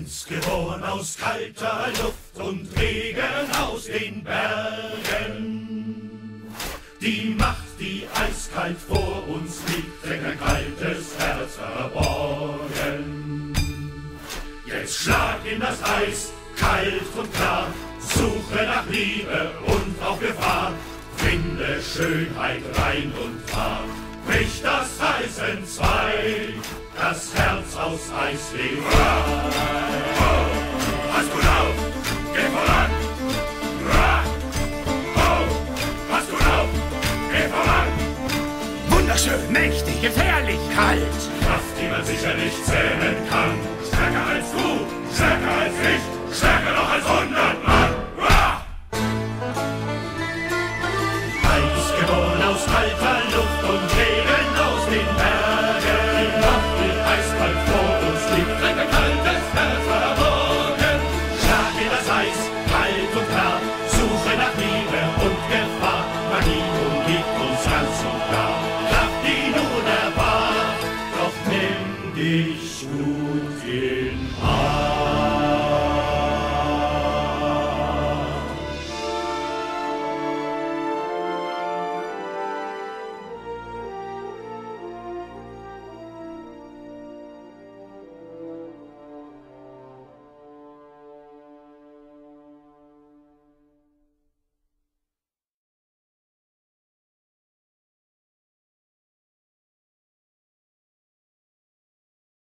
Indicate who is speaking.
Speaker 1: Eisgeboren aus kalter Luft und Regen aus den Bergen. Die Macht, die eiskalt vor uns liegt, trägt ein kaltes Herz verborgen. Jetzt schlag in das Eis, kalt und klar, suche nach Liebe und auf Gefahr. Finde Schönheit rein und wahr, brich das Eis entzwei, das Herz aus Eis lebt frei. Oh, pass gut auf, geh voran. Ra, oh, pass gut auf, geh voran.
Speaker 2: Wunderschön, mächtig, gefährlich, kalt.
Speaker 1: Kraft, die man sicher nicht zählen kann. Stärker als du, stärker als ich, stärker noch als 100 Mann. Ra! Eisgeboren aus kalter Luft und Regen aus den Bergen.